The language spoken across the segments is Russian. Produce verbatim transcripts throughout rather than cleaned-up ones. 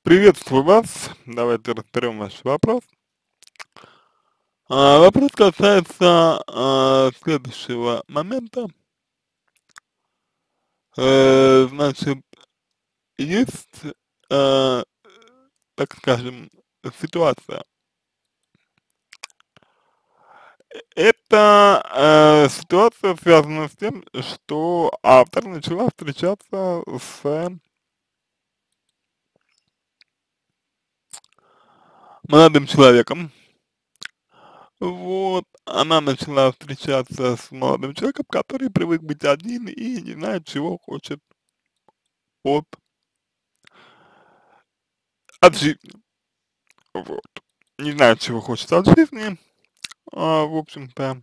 Приветствую вас. Давайте разберем ваш вопрос. А, вопрос касается а, следующего момента. Э, значит, есть, э, так скажем, ситуация. Это э, ситуация связана с тем, что автор начала встречаться с молодым человеком. Вот, она начала встречаться с молодым человеком, который привык быть один и не знает, чего хочет от, от жизни. Вот. Не знает, чего хочет от жизни, а, в общем-то.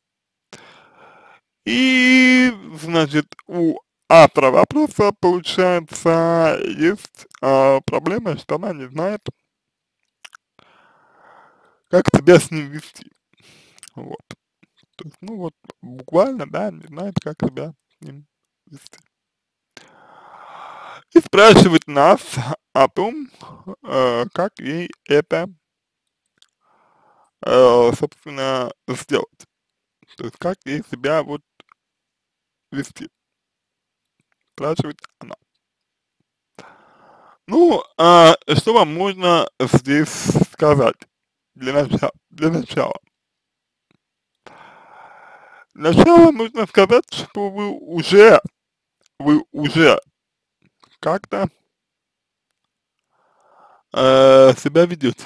И, значит, у автора вопроса, получается, есть а, проблема, что она не знает, как себя с ним вести. Вот. То есть, ну вот, буквально, да, не знает, как себя с ним вести. И спрашивает нас о том, э, как ей это, э, собственно, сделать. То есть, как ей себя вот вести, спрашивает она. Ну, а что вам можно здесь сказать для начала? Для начала. Сначала нужно сказать, что вы уже, вы уже как-то э, себя ведете.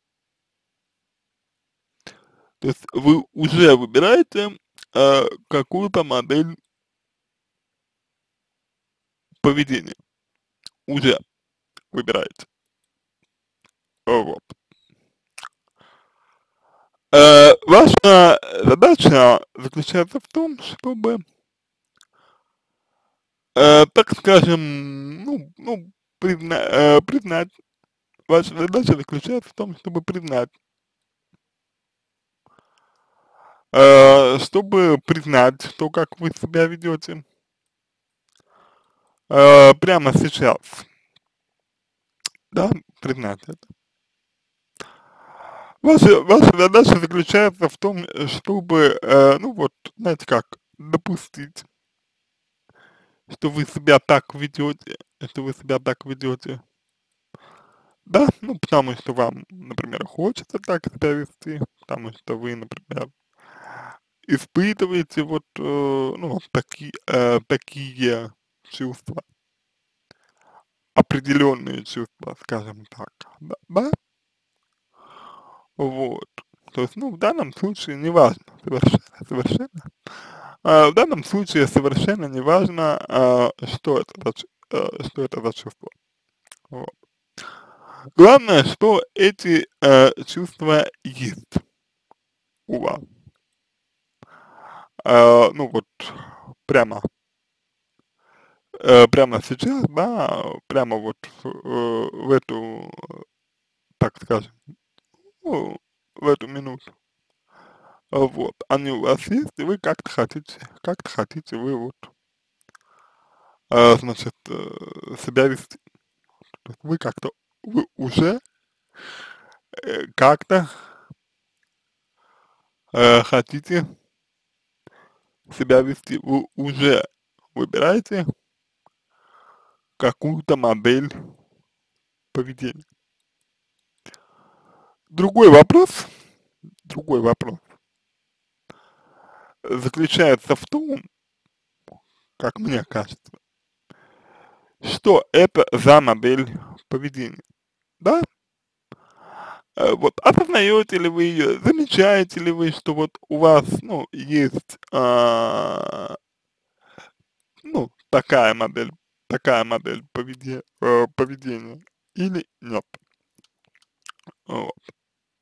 То есть вы уже выбираете э, какую-то модель поведения. Уже выбираете. Вот. Э, ваша задача заключается в том, чтобы, э, так скажем, ну, ну, призна, э, признать, ваша задача заключается в том, чтобы признать, э, чтобы признать то, как вы себя ведете, э, прямо сейчас, да, признать это. Ваша, ваша задача заключается в том, э, чтобы, э, ну вот, знаете как, допустить, что вы себя так ведете, что вы себя так ведете, да, ну потому что вам, например, хочется так себя вести, потому что вы, например, испытываете вот, э, ну, вот такие, э, такие чувства, определенные чувства, скажем так, да, да? Вот. То есть, ну, в данном случае неважно, совершенно, совершенно, а, в данном случае совершенно неважно, а, что это за, чу- э, что это за чувство. Вот. Главное, что эти э, чувства есть у вас. Э, ну вот, прямо, э, прямо сейчас, да, прямо вот э, в эту, так скажем, ну, в эту минуту. А, вот, они у вас есть, и вы как-то хотите, как-то хотите вы вот, а, значит, э, себя вести. То есть вы как-то, вы уже э, как-то э, хотите себя вести, вы уже выбираете какую-то модель поведения. Другой вопрос, другой вопрос заключается в том, как мне кажется, что это за модель поведения, да? Э, вот осознаете ли вы ее, замечаете ли вы, что вот у вас, ну, есть, а, ну, такая модель, такая модель поведе, э, поведения или нет? Вот.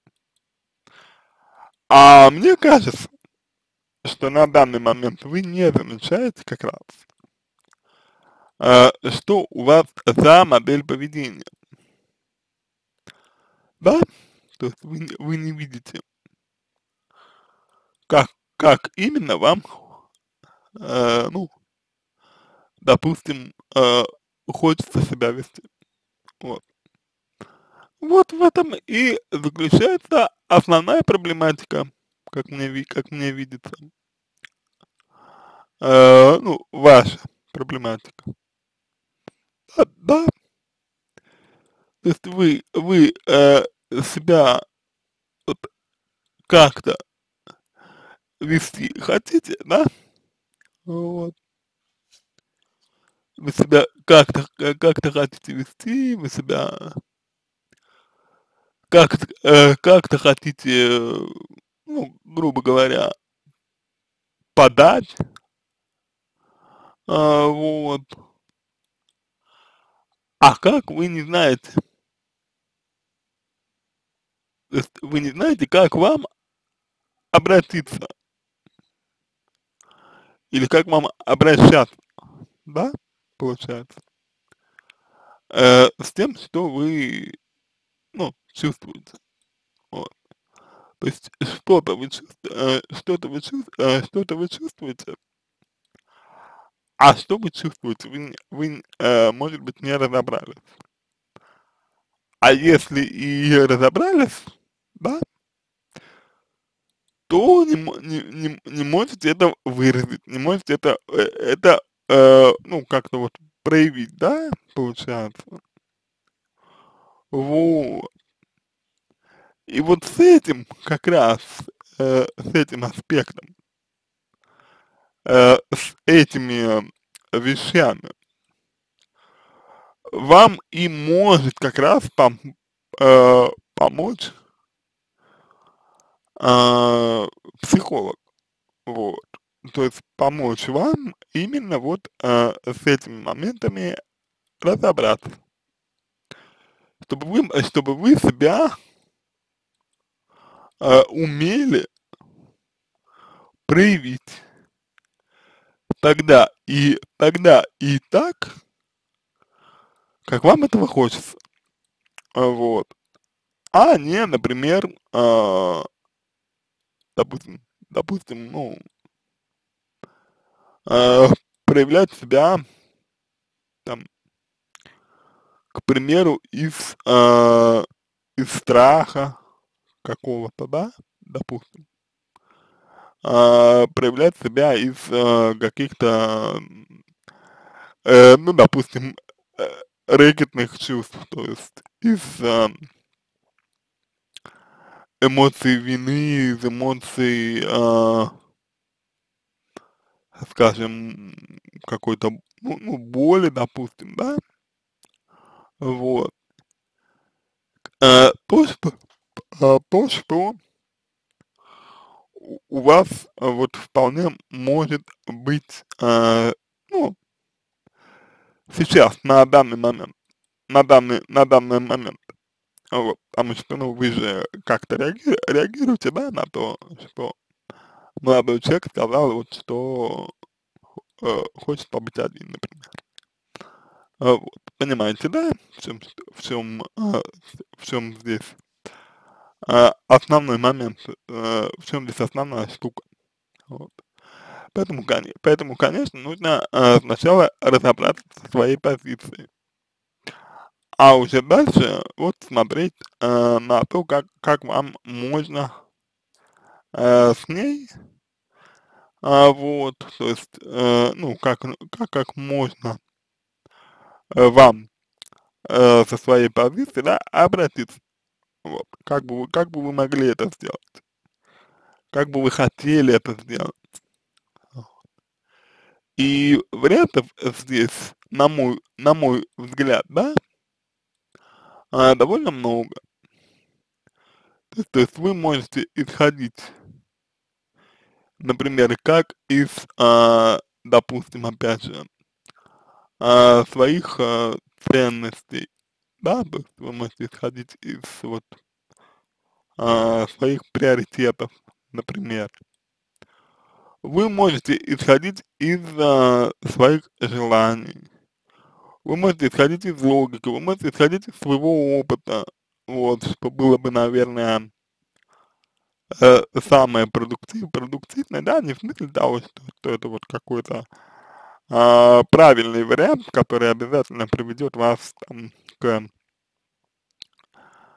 А мне кажется, что на данный момент вы не замечаете как раз, э, что у вас за модель поведения, да? То есть вы, не- вы не видите, как, как именно вам, э, ну, допустим, э, хочется себя вести. Вот. Вот в этом и заключается основная проблематика, как мне ви как мне видится. Э, ну, ваша проблематика. А, да, то есть вы вы, э, себя вот как-то вести хотите, да? Вот. Вы себя как-то э, как-то хотите вести, вы себя как-то э, как-то хотите, э, ну, грубо говоря, подать, а, вот. А как вы не знаете? То есть вы не знаете, как вам обратиться или как вам обращаться, да, получается, э, с тем, что вы, ну, чувствуете. Вот. То есть что-то вы чувс э, что-то вы чувс э, что-то вы чувствуете, а что вы чувствуете, вы не вы, э, может быть, не разобрались. А если и разобрались, да, то не мо не не не можете это выразить, не можете это, э, это, э, ну, как-то вот проявить, да, получается. Вот. И вот с этим как раз, э, с этим аспектом, э, с этими вещами вам и может как раз пом э, помочь, а, психолог. Вот. То есть помочь вам именно вот, а, с этими моментами разобраться, чтобы вы, э, чтобы вы себя, а, умели проявить тогда и тогда и так, как вам этого хочется. А, вот. А не, например, а, допустим допустим, ну, а, проявлять себя там, к примеру, из, а, из страха какого-то, да, допустим. А, проявлять себя из, а, каких-то, м, э, ну, допустим, э, рэкетных чувств, то есть из, а, эмоций вины, из эмоций, а, скажем, какой-то, ну ну, боли, допустим, да, вот. Э, то, что, а, то, что у у вас, а, вот вполне может быть, а, ну, сейчас, на данный момент, на данный на данный момент. Вот, потому что, ну, вы же как-то реаги реагируете, да, на то, что молодой человек сказал, вот, что, э, хочет побыть один, например. А, вот, понимаете, да, в чём в чём, а, в чём здесь, а, основной момент, э, в чём здесь основная штука. Вот. Поэтому, коне поэтому, конечно, нужно, а, сначала разобраться со своей позицией. А уже дальше вот смотреть, э, на то, как как вам можно, э, с ней, а, вот, то есть, э, ну, как н как как можно, э, вам, э, со своей позиции, да, обратиться. Вот. Как бы вы как бы вы могли это сделать? Как бы вы хотели это сделать? Вот. И вариантов здесь, на мой на мой взгляд, да, а, довольно много. То есть то есть вы можете исходить, например, как из, а, допустим, опять же, а, своих, а, ценностей, да, то есть вы можете исходить из вот, а, своих приоритетов, например. Вы можете исходить из, а, своих желаний, вы можете исходить из логики, вы можете исходить из своего опыта, вот, что было бы, наверное, э, самое продуктив продуктивное, да, не в смысле того, что что это вот какой-то, а, правильный вариант, который обязательно приведет вас там к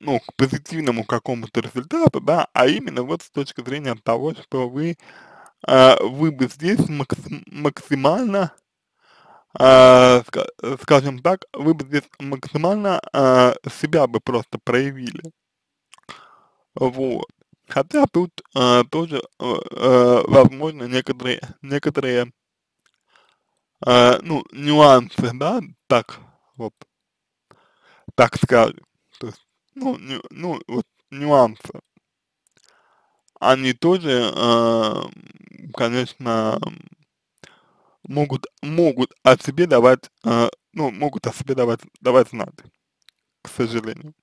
ну, к позитивному какому-то результату, да, а именно вот с точки зрения того, что вы, а, вы бы здесь максим максимально, а, ска скажем так, вы бы здесь максимально, а, себя бы просто проявили. Вот. Хотя тут, а, тоже, э, э, возможно, некоторые некоторые, а, ну, нюансы, да, так вот, так скажем. То есть, ну, ню ну, вот нюансы, они тоже, ам, конечно, могут могут о себе давать, а, ну, могут о себе давать давать знать, к сожалению.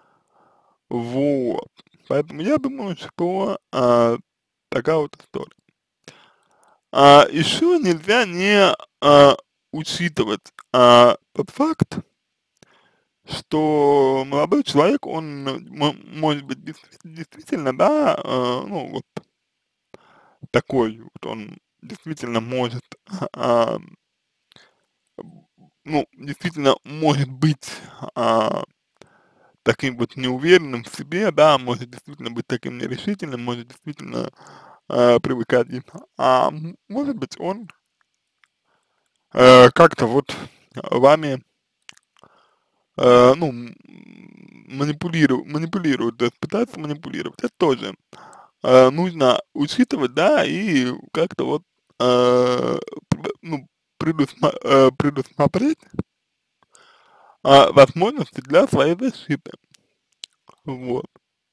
Вот. Поэтому я думаю, что, а, такая вот история. А, еще нельзя не, а, учитывать, а, тот факт, что молодой человек, он мо может быть действ действительно, да, а, ну вот такой вот, он действительно может, а, ну, действительно может быть, а, таким вот неуверенным в себе, да, может действительно быть таким нерешительным, может действительно, а, привыкать, а м может быть он, э, как-то вот вами, э, ну, м, манипулиру манипулирует, то есть пытается манипулировать. Это тоже, э, нужно учитывать, да, и как-то вот, э, п ну, предусма э, предусмотреть, а, возможности для своей защиты. Вот.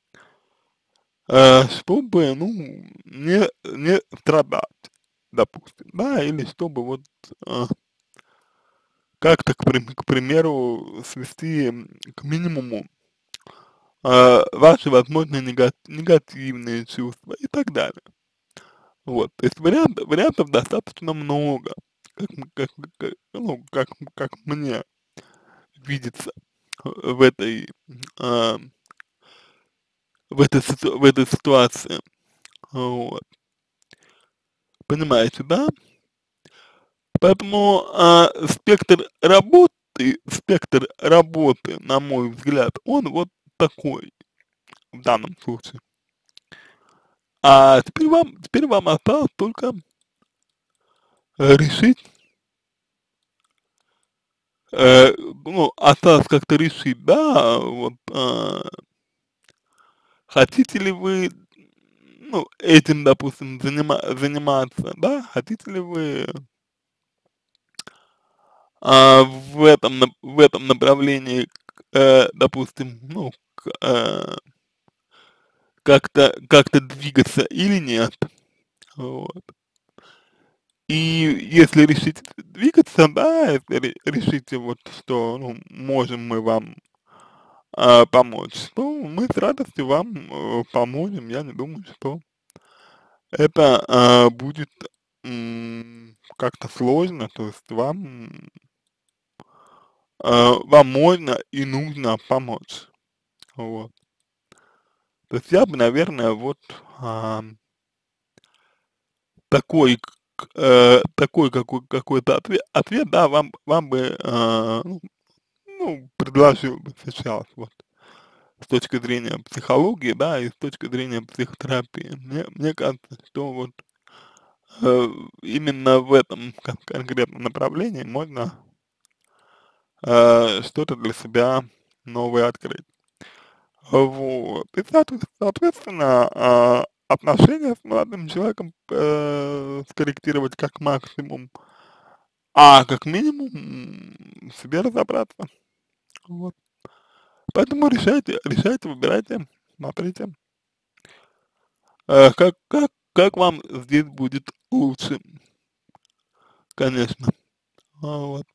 Э, чтобы, ну, не не страдать, допустим, да, или чтобы вот, э, как-то, к прим к примеру, свести, м, к минимуму, э, ваши возможные нега негативные чувства и так далее. Вот, то есть вариант вариантов достаточно много, как м как м как, ну, как м как мне видится, э, в этой, а, в этой ситу в этой ситуации. Вот. Понимаете, да? Поэтому, а, спектр работы спектр работы, на мой взгляд, он вот такой в данном случае. А теперь вам теперь вам осталось только, э, решить, э, ну, осталось как-то решить, да, вот, а, хотите ли вы, ну, этим, допустим, занима заниматься, да, хотите ли вы, а, в этом нап в этом направлении, к э, допустим, ну, к э как-то как-то двигаться или нет. Вот. И если решите двигаться, да, если ре решите вот, что, ну, можем мы вам, а, помочь, то мы с радостью вам, э, поможем. Я не думаю, что это, а, будет, м, как-то сложно, то есть вам, а, вам можно и нужно помочь. Вот. То есть я бы, наверное, вот, ам такой к к э, такой какой какой-то отве ответ, да, вам вам бы, а, ну ну, предложил бы сейчас вот с точки зрения психологии, да, и с точки зрения психотерапии. Мне мне кажется, что вот, э, именно в этом кон конкретном направлении можно, э, что-то для себя новое открыть. Вот. И соответ соответственно, а, отношения с молодым человеком, э, скорректировать как максимум, а как минимум, м, в себе разобраться. Вот. Поэтому решайте решайте, выбирайте, смотрите, э, как как как вам здесь будет лучше, конечно. А, вот.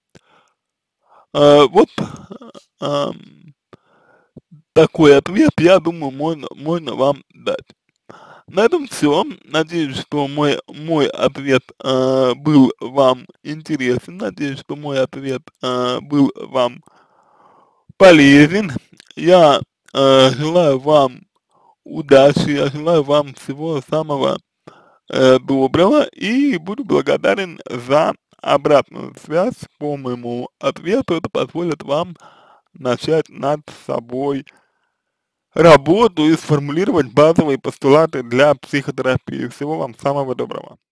А, вот, ам, такой ответ, я думаю, можно можно вам дать. На этом все. Надеюсь, что мой мой ответ, а, был вам интересен. Надеюсь, что мой ответ, а, был вам полезен. Я, э, желаю вам удачи, я желаю вам всего самого, э, доброго и буду благодарен за обратную связь по моему ответу. Это позволит вам начать над собой работу и сформулировать базовые постулаты для психотерапии. Всего вам самого доброго.